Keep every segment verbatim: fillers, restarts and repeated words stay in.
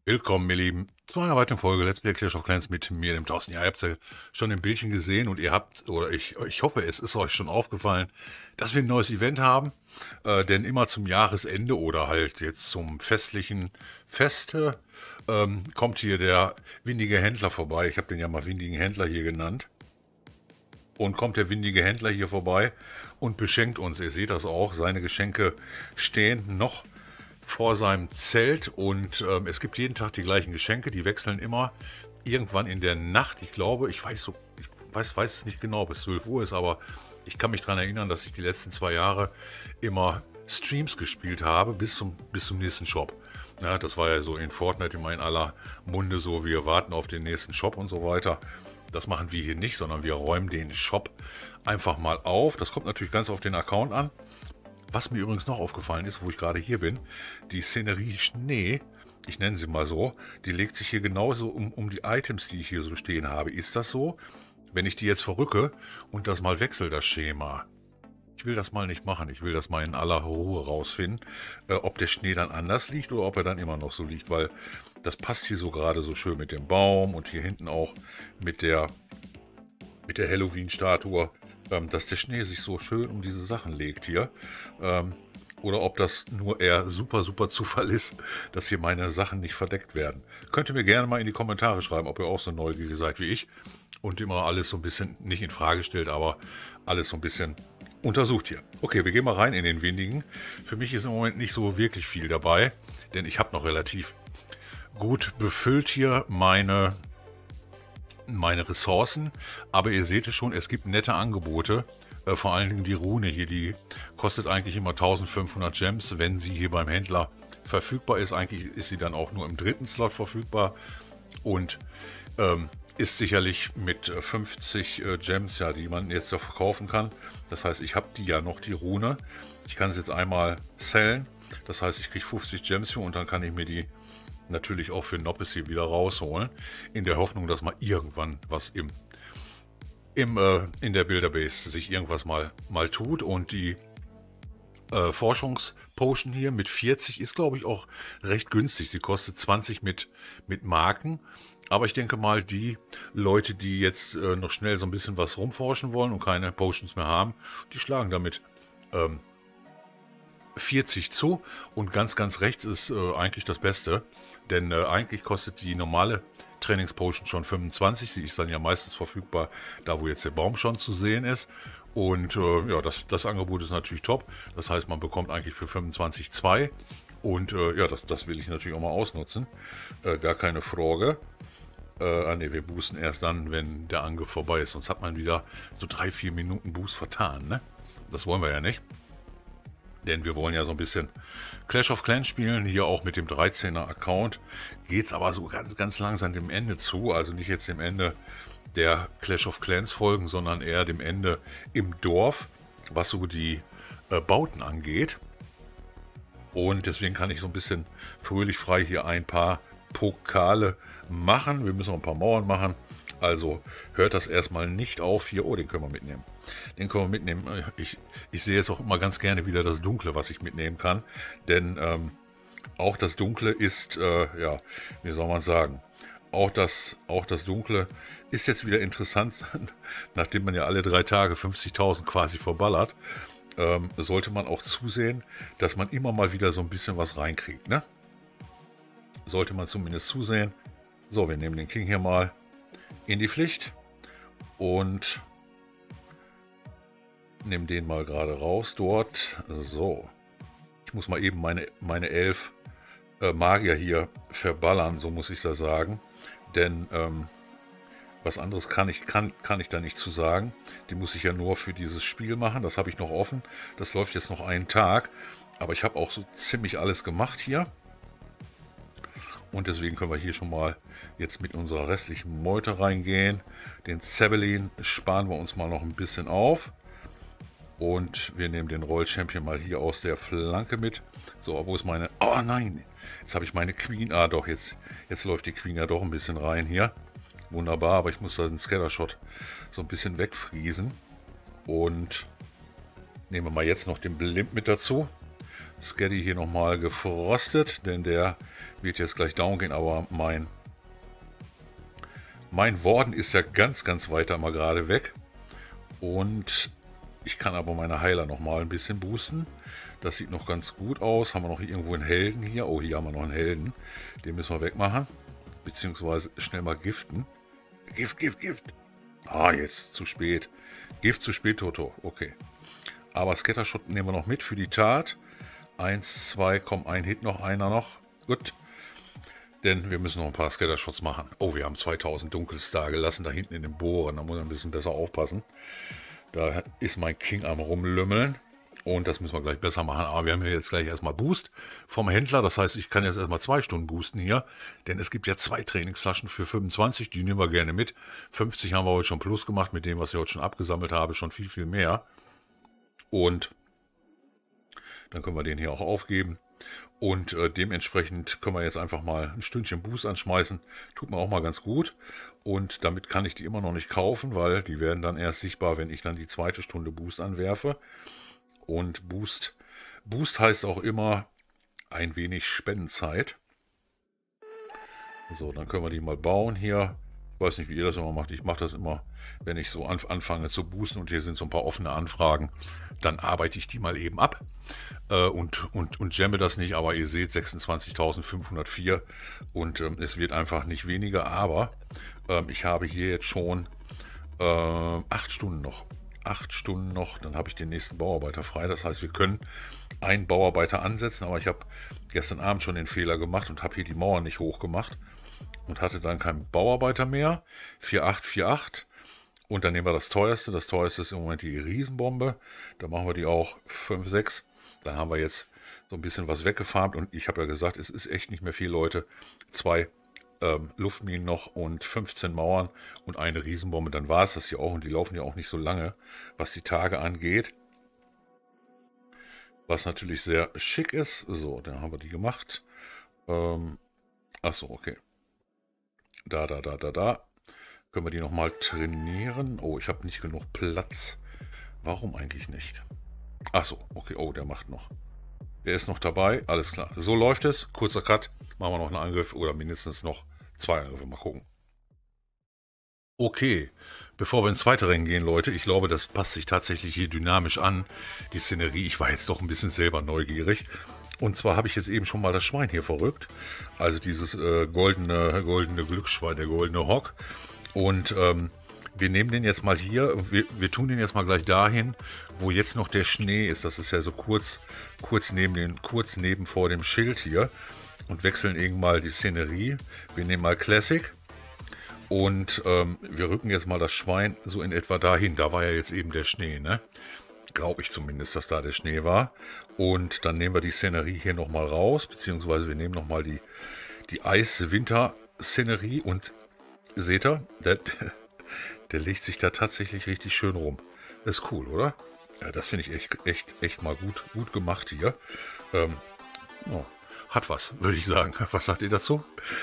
Willkommen, ihr Lieben, zu einer weiteren Folge Let's Play Clash of Clans mit mir, dem Thorsten. Ja, ihr habt es ja schon im Bildchen gesehen und ihr habt, oder ich, ich hoffe, es ist euch schon aufgefallen, dass wir ein neues Event haben. Äh, denn immer zum Jahresende oder halt jetzt zum festlichen Feste ähm, kommt hier der windige Händler vorbei. Ich habe den ja mal windigen Händler hier genannt. Und kommt der windige Händler hier vorbei und beschenkt uns. Ihr seht das auch, seine Geschenke stehen noch vor seinem Zelt und ähm, es gibt jeden Tag die gleichen Geschenke, die wechseln immer irgendwann in der Nacht. Ich glaube, ich weiß so, ich weiß, weiß es nicht genau, bis zwölf Uhr ist, aber ich kann mich daran erinnern, dass ich die letzten zwei Jahre immer Streams gespielt habe bis zum, bis zum nächsten Shop. Ja, das war ja so in Fortnite immer in aller Munde so, wir warten auf den nächsten Shop und so weiter. Das machen wir hier nicht, sondern wir räumen den Shop einfach mal auf. Das kommt natürlich ganz auf den Account an. Was mir übrigens noch aufgefallen ist, wo ich gerade hier bin, die Szenerie Schnee, ich nenne sie mal so, die legt sich hier genauso um, um die Items, die ich hier so stehen habe. Ist das so? Wenn ich die jetzt verrücke und das mal wechsle, das Schema. Ich will das mal nicht machen. Ich will das mal in aller Ruhe rausfinden, äh, ob der Schnee dann anders liegt oder ob er dann immer noch so liegt, weil das passt hier so gerade so schön mit dem Baum und hier hinten auch mit der, mit der Halloween-Statue, ähm, dass der Schnee sich so schön um diese Sachen legt hier. Ähm, oder ob das nur eher super, super Zufall ist, dass hier meine Sachen nicht verdeckt werden. Könnt ihr mir gerne mal in die Kommentare schreiben, ob ihr auch so neugierig seid wie ich und immer alles so ein bisschen nicht in Frage stellt, aber alles so ein bisschen untersucht hier. Okay, wir gehen mal rein in den wenigen. Für mich ist im Moment nicht so wirklich viel dabei, denn ich habe noch relativ gut befüllt hier meine, meine Ressourcen. Aber ihr seht es schon, es gibt nette Angebote. Äh, vor allen Dingen die Rune hier, die kostet eigentlich immer eintausendfünfhundert Gems, wenn sie hier beim Händler verfügbar ist. Eigentlich ist sie dann auch nur im dritten Slot verfügbar und ähm, ist sicherlich mit fünfzig äh, Gems, ja, die man jetzt da verkaufen kann. Das heißt, ich habe die ja noch, die Rune. Ich kann es jetzt einmal sellen. Das heißt, ich kriege fünfzig Gems für und dann kann ich mir die natürlich auch für Noppes hier wieder rausholen. In der Hoffnung, dass mal irgendwann was im, im, äh, in der Builderbase sich irgendwas mal, mal tut. Und die äh, Forschungspotion hier mit vierzig ist, glaube ich, auch recht günstig. Sie kostet zwanzig mit, mit Marken. Aber ich denke mal, die Leute, die jetzt äh, noch schnell so ein bisschen was rumforschen wollen und keine Potions mehr haben, die schlagen damit ähm, vierzig zu. Und ganz, ganz rechts ist äh, eigentlich das Beste. Denn äh, eigentlich kostet die normale Trainingspotion schon fünfundzwanzig. Sie ist dann ja meistens verfügbar, da wo jetzt der Baum schon zu sehen ist. Und äh, ja, das, das Angebot ist natürlich top. Das heißt, man bekommt eigentlich für fünfundzwanzig zwei. Und äh, ja, das, das will ich natürlich auch mal ausnutzen. Äh, gar keine Frage. Äh, ah ne, wir boosten erst dann, wenn der Angriff vorbei ist. Sonst hat man wieder so drei, vier Minuten Boost vertan, ne? Das wollen wir ja nicht. Denn wir wollen ja so ein bisschen Clash of Clans spielen. Hier auch mit dem dreizehner Account. Geht es aber so ganz, ganz langsam dem Ende zu. Also nicht jetzt dem Ende der Clash of Clans Folgen, sondern eher dem Ende im Dorf, was so die äh, Bauten angeht. Und deswegen kann ich so ein bisschen fröhlich frei hier ein paar Pokale machen. Wir müssen noch ein paar Mauern machen. Also hört das erstmal nicht auf hier. Oh, den können wir mitnehmen. Den können wir mitnehmen. Ich, ich sehe jetzt auch immer ganz gerne wieder das Dunkle, was ich mitnehmen kann. Denn ähm, auch das Dunkle ist, äh, ja, wie soll man sagen, auch das, auch das Dunkle ist jetzt wieder interessant, nachdem man ja alle drei Tage fünfzigtausend quasi verballert. Ähm, sollte man auch zusehen, dass man immer mal wieder so ein bisschen was reinkriegt, ne? Sollte man zumindest zusehen. So, wir nehmen den King hier mal in die Pflicht und nehmen den mal gerade raus dort. So, ich muss mal eben meine, meine elf äh, Magier hier verballern, so muss ich das sagen. Denn ähm, was anderes kann ich, kann, kann ich da nicht zu sagen. Die muss ich ja nur für dieses Spiel machen. Das habe ich noch offen. Das läuft jetzt noch einen Tag. Aber ich habe auch so ziemlich alles gemacht hier. Und deswegen können wir hier schon mal jetzt mit unserer restlichen Meute reingehen. Den Zeppelin sparen wir uns mal noch ein bisschen auf. Und wir nehmen den Roll Champion mal hier aus der Flanke mit. So, wo ist meine... Oh nein, jetzt habe ich meine Queen. Ah doch, jetzt, jetzt läuft die Queen ja doch ein bisschen rein hier. Wunderbar, aber ich muss da den Scattershot so ein bisschen wegfriesen. Und nehmen wir mal jetzt noch den Blimp mit dazu. Skaddy hier nochmal gefrostet, denn der wird jetzt gleich down gehen, aber mein, mein Warden ist ja ganz, ganz weiter mal gerade weg. Und ich kann aber meine Heiler nochmal ein bisschen boosten. Das sieht noch ganz gut aus. Haben wir noch irgendwo einen Helden hier? Oh, hier haben wir noch einen Helden. Den müssen wir wegmachen. Beziehungsweise schnell mal giften. Gift, Gift, Gift. Ah, jetzt zu spät. Gift zu spät, Toto. Okay. Aber Scattershot nehmen wir noch mit für die Tat. Eins, zwei, komm, ein Hit noch, einer noch. Gut. Denn wir müssen noch ein paar Scattershots machen. Oh, wir haben zweitausend Dunkelstar gelassen da hinten in den Bohren. Da muss man ein bisschen besser aufpassen. Da ist mein King am Rumlümmeln. Und das müssen wir gleich besser machen. Aber wir haben hier jetzt gleich erstmal Boost vom Händler. Das heißt, ich kann jetzt erstmal zwei Stunden boosten hier. Denn es gibt ja zwei Trainingsflaschen für fünfundzwanzig. Die nehmen wir gerne mit. fünfzig haben wir heute schon plus gemacht. Mit dem, was ich heute schon abgesammelt habe, schon viel, viel mehr. Und dann können wir den hier auch aufgeben. Und äh, dementsprechend können wir jetzt einfach mal ein Stündchen Boost anschmeißen. Tut mir auch mal ganz gut. Und damit kann ich die immer noch nicht kaufen, weil die werden dann erst sichtbar, wenn ich dann die zweite Stunde Boost anwerfe. Und Boost, Boost heißt auch immer ein wenig Spendenzeit. So, dann können wir die mal bauen hier. Ich weiß nicht, wie ihr das immer macht. Ich mache das immer, wenn ich so anfange zu boosten und hier sind so ein paar offene Anfragen, dann arbeite ich die mal eben ab äh, und, und, und jamme das nicht. Aber ihr seht sechsundzwanzigtausendfünfhundertvier und ähm, es wird einfach nicht weniger. Aber ähm, ich habe hier jetzt schon äh, acht Stunden noch. Acht Stunden noch, dann habe ich den nächsten Bauarbeiter frei. Das heißt, wir können einen Bauarbeiter ansetzen, aber ich habe gestern Abend schon den Fehler gemacht und habe hier die Mauer nicht hoch gemacht und hatte dann keinen Bauarbeiter mehr. vier acht vier acht und dann nehmen wir das teuerste. Das teuerste ist im Moment die Riesenbombe. Da machen wir die auch fünf sechs. Dann haben wir jetzt so ein bisschen was weggefarmt und ich habe ja gesagt, es ist echt nicht mehr viel, Leute. Zwei Ähm, Luftminen noch und fünfzehn Mauern und eine Riesenbombe, dann war es das hier auch und die laufen ja auch nicht so lange, was die Tage angeht. Was natürlich sehr schick ist. So, dann haben wir die gemacht. Ähm, achso, okay. Da, da, da, da, da. Können wir die nochmal trainieren? Oh, ich habe nicht genug Platz. Warum eigentlich nicht? Achso, okay, oh, der macht noch. Der ist noch dabei, alles klar. So läuft es. Kurzer Cut. Machen wir noch einen Angriff oder mindestens noch zwei Angriffe. Mal gucken. Okay, bevor wir ins zweite Rennen gehen, Leute, ich glaube, das passt sich tatsächlich hier dynamisch an. Die Szenerie, ich war jetzt doch ein bisschen selber neugierig. Und zwar habe ich jetzt eben schon mal das Schwein hier verrückt. Also dieses äh, goldene, goldene Glücksschwein, der goldene Hock. Und ähm, wir nehmen den jetzt mal hier, wir, wir tun den jetzt mal gleich dahin, wo jetzt noch der Schnee ist. Das ist ja so kurz, kurz neben den, kurz neben vor dem Schild hier. Und wechseln irgendwann mal die Szenerie. Wir nehmen mal Classic. Und ähm, wir rücken jetzt mal das Schwein so in etwa dahin. Da war ja jetzt eben der Schnee, ne? Glaube ich zumindest, dass da der Schnee war. Und dann nehmen wir die Szenerie hier nochmal raus. Beziehungsweise wir nehmen nochmal die, die Eis-Winter-Szenerie. Und seht ihr, der, der legt sich da tatsächlich richtig schön rum. Das ist cool, oder? Ja, das finde ich echt, echt, echt mal gut, gut gemacht hier. Ähm, oh, hat was, würde ich sagen. Was sagt ihr dazu?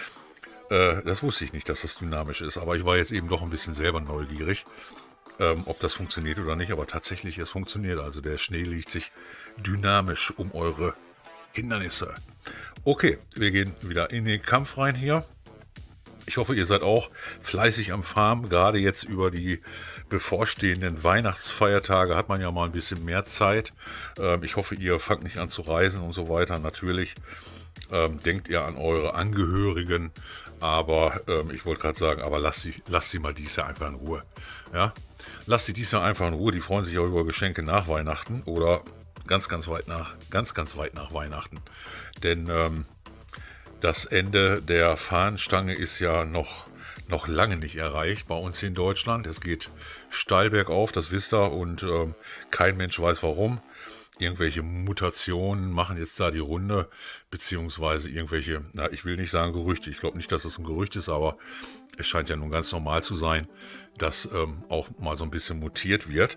Äh, das wusste ich nicht, dass das dynamisch ist. Aber ich war jetzt eben doch ein bisschen selber neugierig, ähm, ob das funktioniert oder nicht. Aber tatsächlich, es funktioniert. Also der Schnee legt sich dynamisch um eure Hindernisse. Okay, wir gehen wieder in den Kampf rein hier. Ich hoffe, ihr seid auch fleißig am Farmen. Gerade jetzt über die bevorstehenden Weihnachtsfeiertage hat man ja mal ein bisschen mehr Zeit. Ähm, ich hoffe, ihr fangt nicht an zu reisen und so weiter. Natürlich ähm, denkt ihr an eure Angehörigen. Aber ähm, ich wollte gerade sagen, aber lasst sie, lasst sie mal dies Jahr einfach in Ruhe. Ja? Lasst sie dies Jahr einfach in Ruhe. Die freuen sich auch über Geschenke nach Weihnachten oder ganz, ganz weit nach, ganz, ganz weit nach Weihnachten. Denn ähm, das Ende der Fahnenstange ist ja noch, noch lange nicht erreicht bei uns in Deutschland. Es geht steil bergauf, das wisst ihr, und ähm, kein Mensch weiß warum. Irgendwelche Mutationen machen jetzt da die Runde, beziehungsweise irgendwelche, na, ich will nicht sagen Gerüchte, ich glaube nicht, dass es ein Gerücht ist, aber es scheint ja nun ganz normal zu sein, dass ähm, auch mal so ein bisschen mutiert wird.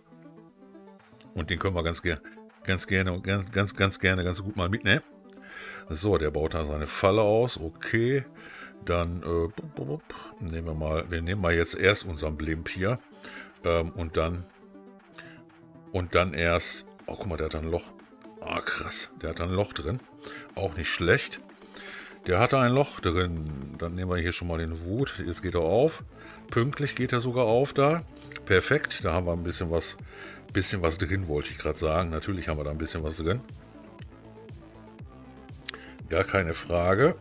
Und den können wir ganz gerne, ganz gerne, ganz, ganz, ganz gerne, ganz gut mal mitnehmen. So, der baut da seine Falle aus. Okay, dann äh, bup, bup, bup. nehmen wir mal, wir nehmen mal jetzt erst unseren Blimp hier ähm, und dann und dann erst. Oh, guck mal, der hat ein Loch. Ah, krass. Der hat da ein Loch drin. Auch nicht schlecht. Der hatte ein Loch drin. Dann nehmen wir hier schon mal den Wut. Jetzt geht er auf. Pünktlich geht er sogar auf da. Perfekt. Da haben wir ein bisschen was, bisschen was drin, wollte ich gerade sagen. Natürlich haben wir da ein bisschen was drin. Gar keine Frage.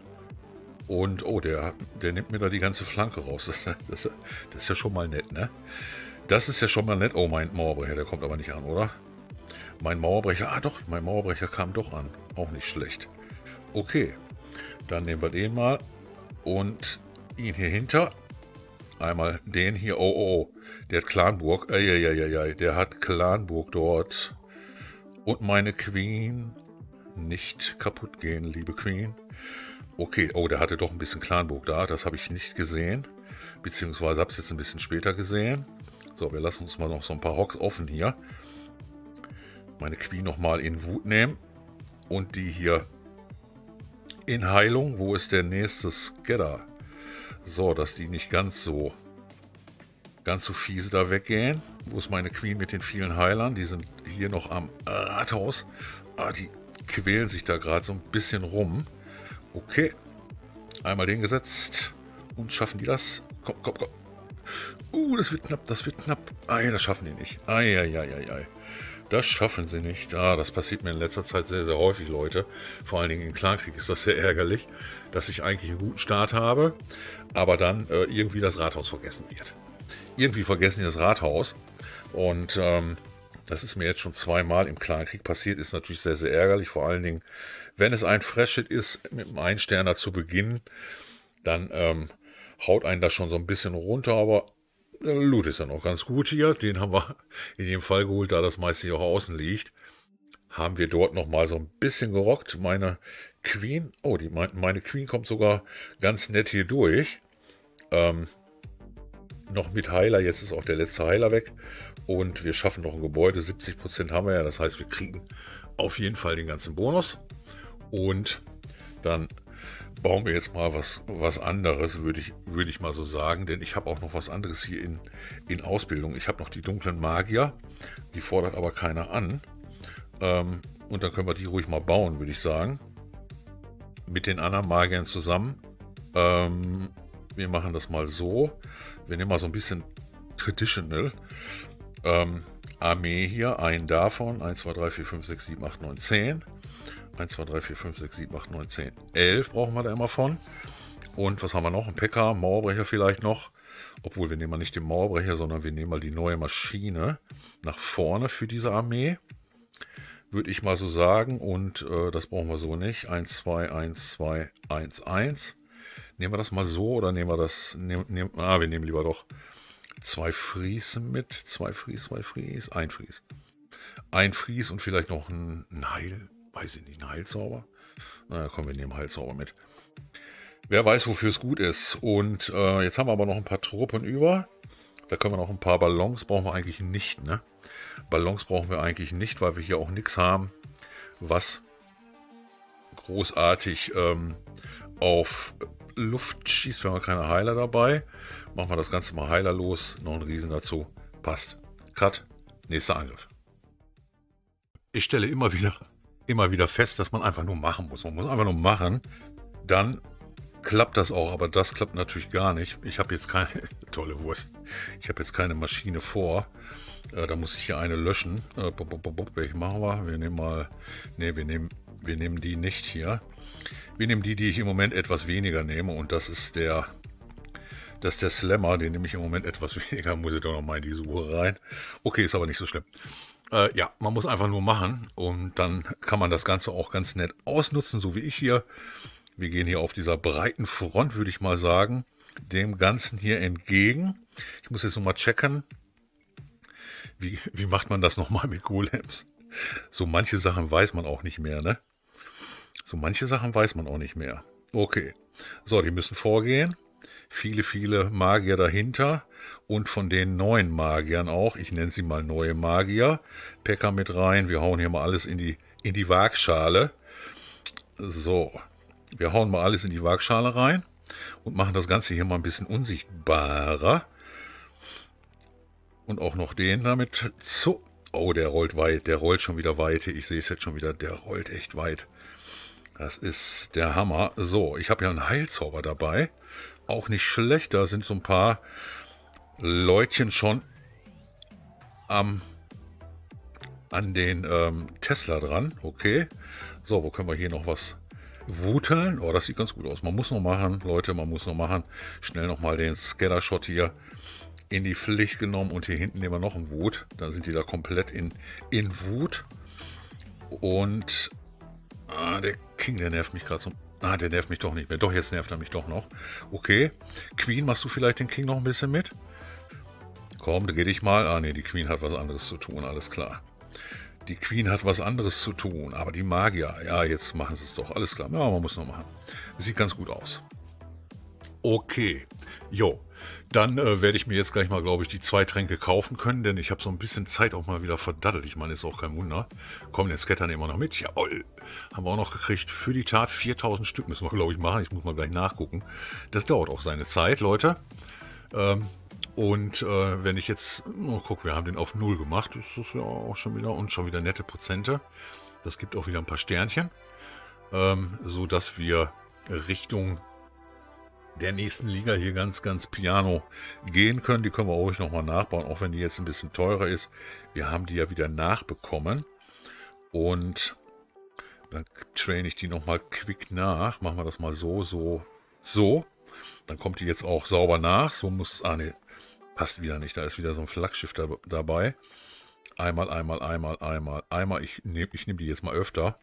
Und, oh, der, der nimmt mir da die ganze Flanke raus. Das, das, das ist ja schon mal nett, ne? Das ist ja schon mal nett. Oh, mein Mauerbrecher, der kommt aber nicht an, oder? Mein Mauerbrecher, ah doch, mein Mauerbrecher kam doch an. Auch nicht schlecht. Okay, dann nehmen wir den mal und ihn hier hinter. Einmal den hier, oh, oh, oh. Der hat Clanburg, eieieiei, der hat Clanburg dort. Und meine Queen, nicht kaputt gehen, liebe Queen. Okay, oh, der hatte doch ein bisschen Clanburg da, das habe ich nicht gesehen. Beziehungsweise habe es jetzt ein bisschen später gesehen. So, wir lassen uns mal noch so ein paar Hocks offen hier. Meine Queen nochmal in Wut nehmen. Und die hier in Heilung. Wo ist der nächste Skedder? So, dass die nicht ganz so ganz so fiese da weggehen. Wo ist meine Queen mit den vielen Heilern? Die sind hier noch am Rathaus. Ah, die quälen sich da gerade so ein bisschen rum. Okay. Einmal den gesetzt. Und schaffen die das? Komm, komm, komm. Uh, das wird knapp, das wird knapp. Ei, das schaffen die nicht. Ei, ei, ei, ei, ei. Das schaffen sie nicht. Ah, das passiert mir in letzter Zeit sehr, sehr häufig, Leute. Vor allen Dingen im Clankrieg ist das sehr ärgerlich, dass ich eigentlich einen guten Start habe, aber dann äh, irgendwie das Rathaus vergessen wird. Irgendwie vergessen die das Rathaus. Und ähm, das ist mir jetzt schon zweimal im Clankrieg passiert. Ist natürlich sehr, sehr ärgerlich. Vor allen Dingen, wenn es ein Fresh-Hit ist, mit einem Einsterner zu Beginn, dann ähm, haut einen das schon so ein bisschen runter, aber der Loot ist ja noch ganz gut hier. Den haben wir in jedem Fall geholt, da das meiste hier auch außen liegt. Haben wir dort nochmal so ein bisschen gerockt. Meine Queen, oh, die, meine Queen kommt sogar ganz nett hier durch. Ähm, noch mit Heiler, jetzt ist auch der letzte Heiler weg. Und wir schaffen noch ein Gebäude, siebzig Prozent haben wir ja. Das heißt, wir kriegen auf jeden Fall den ganzen Bonus. Und dann bauen wir jetzt mal was, was anderes, würde ich, würde ich mal so sagen. Denn ich habe auch noch was anderes hier in, in Ausbildung. Ich habe noch die dunklen Magier. Die fordert aber keiner an. Ähm, und dann können wir die ruhig mal bauen, würde ich sagen. Mit den anderen Magiern zusammen. Ähm, wir machen das mal so. Wir nehmen mal so ein bisschen Traditional. Ähm, Armee hier. Einen davon. eins, zwei, drei, vier, fünf, sechs, sieben, acht, neun, zehn. eins, zwei, drei, vier, fünf, sechs, sieben, acht, neun, zehn, elf brauchen wir da immer von. Und was haben wir noch? Ein P K, Mauerbrecher vielleicht noch. Obwohl, wir nehmen mal nicht den Mauerbrecher, sondern wir nehmen mal die neue Maschine nach vorne für diese Armee. Würde ich mal so sagen. Und äh, das brauchen wir so nicht. eins, zwei, eins, zwei, eins, eins. Nehmen wir das mal so oder nehmen wir das... Nehm, nehm, ah, wir nehmen lieber doch zwei Fries mit. Zwei Fries, zwei Fries, ein Fries. Ein Fries und vielleicht noch ein, ein Heil... Weiß ich nicht, ein Heilzauber? Na komm, wir nehmen Heilzauber mit. Wer weiß, wofür es gut ist. Und äh, jetzt haben wir aber noch ein paar Truppen über. Da können wir noch ein paar Ballons, brauchen wir eigentlich nicht, ne? Ballons brauchen wir eigentlich nicht, weil wir hier auch nichts haben, was großartig ähm, auf Luft schießt. Wir haben keine Heiler dabei. Machen wir das Ganze mal heilerlos. Noch ein Riesen dazu. Passt. Cut. Nächster Angriff. Ich stelle immer wieder... immer wieder fest, dass man einfach nur machen muss. Man muss einfach nur machen, dann klappt das auch, aber das klappt natürlich gar nicht. Ich habe jetzt keine, tolle Wurst, ich habe jetzt keine Maschine vor, äh, da muss ich hier eine löschen. Äh, bop, bop, bop, welche machen wir? Wir nehmen mal, ne, wir nehmen, wir nehmen die nicht hier. Wir nehmen die, die ich im Moment etwas weniger nehme und das ist der, das ist der Slammer, den nehme ich im Moment etwas weniger, muss ich doch noch mal in die Suche rein. Okay, ist aber nicht so schlimm. Äh, ja, man muss einfach nur machen und dann kann man das Ganze auch ganz nett ausnutzen, so wie ich hier. Wir gehen hier auf dieser breiten Front, würde ich mal sagen, dem Ganzen hier entgegen. Ich muss jetzt nochmal checken, wie, wie macht man das nochmal mit Golems? So manche Sachen weiß man auch nicht mehr, ne? So manche Sachen weiß man auch nicht mehr. Okay, so, die müssen vorgehen. Viele, viele Magier dahinter und von den neuen Magiern auch. Ich nenne sie mal neue Magier. P K mit rein. Wir hauen hier mal alles in die, in die Waagschale. So, wir hauen mal alles in die Waagschale rein und machen das Ganze hier mal ein bisschen unsichtbarer. Und auch noch den damit. So, Oh, der rollt weit, der rollt schon wieder weit. Ich sehe es jetzt schon wieder, der rollt echt weit. Das ist der Hammer. So, ich habe ja einen Heilzauber dabei. Auch nicht schlecht, da sind so ein paar Leutchen schon am, an den ähm, Tesla dran. Okay, so, wo können wir hier noch was wuteln? Oh, das sieht ganz gut aus. Man muss noch machen, Leute, man muss noch machen. Schnell nochmal den Scatter-Shot hier in die Pflicht genommen. Und hier hinten nehmen wir noch einen Wut. Dann sind die da komplett in, in Wut. Und ah, der King, der nervt mich gerade so. Ah, der nervt mich doch nicht mehr. Doch, jetzt nervt er mich doch noch. Okay, Queen, machst du vielleicht den King noch ein bisschen mit? Komm, dreh dich mal. Ah, ne, die Queen hat was anderes zu tun, alles klar. Die Queen hat was anderes zu tun, aber die Magier, ja, jetzt machen sie es doch, alles klar. Ja, man muss noch machen. Sieht ganz gut aus. Okay, jo, dann äh, werde ich mir jetzt gleich mal, glaube ich, die zwei Tränke kaufen können, denn ich habe so ein bisschen Zeit auch mal wieder verdattelt. Ich meine, ist auch kein Wunder. Komm, den Scatter nehmen wir noch mit. Jawohl, haben wir auch noch gekriegt. Für die Tat viertausend Stück müssen wir, glaube ich, machen. Ich muss mal gleich nachgucken. Das dauert auch seine Zeit, Leute. Ähm, Und äh, wenn ich jetzt, oh, guck, wir haben den auf null gemacht, das ist ja auch schon wieder, und schon wieder nette Prozente. Das gibt auch wieder ein paar Sternchen, ähm, so dass wir Richtung der nächsten Liga hier ganz, ganz piano gehen können. Die können wir ruhig nochmal nachbauen, auch wenn die jetzt ein bisschen teurer ist. Wir haben die ja wieder nachbekommen und dann traine ich die nochmal quick nach. Machen wir das mal so, so, so. Dann kommt die jetzt auch sauber nach. So muss, ah ne, passt wieder nicht. Da ist wieder so ein Flaggschiff da, dabei. Einmal, einmal, einmal, einmal, einmal. Ich nehme ich nehm die jetzt mal öfter.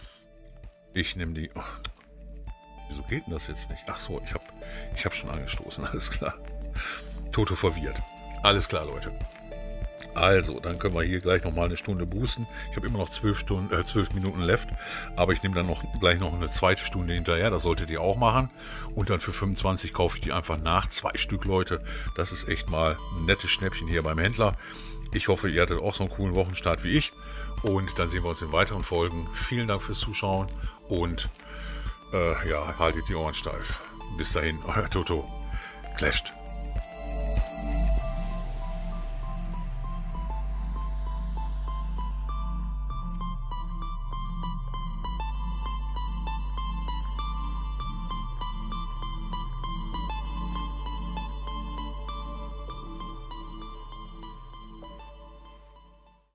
Ich nehme die... Oh, wieso geht denn das jetzt nicht? Ach so, ich habe ich hab schon angestoßen. Alles klar. Toto verwirrt. Alles klar, Leute. Also, dann können wir hier gleich nochmal eine Stunde boosten. Ich habe immer noch zwölf Stunden, äh, zwölf Minuten left, aber ich nehme dann noch gleich noch eine zweite Stunde hinterher. Das solltet ihr auch machen. Und dann für fünfundzwanzig kaufe ich die einfach nach. Zwei Stück, Leute. Das ist echt mal ein nettes Schnäppchen hier beim Händler. Ich hoffe, ihr hattet auch so einen coolen Wochenstart wie ich. Und dann sehen wir uns in weiteren Folgen. Vielen Dank fürs Zuschauen und äh, ja, haltet die Ohren steif. Bis dahin, euer Toto. Clasht.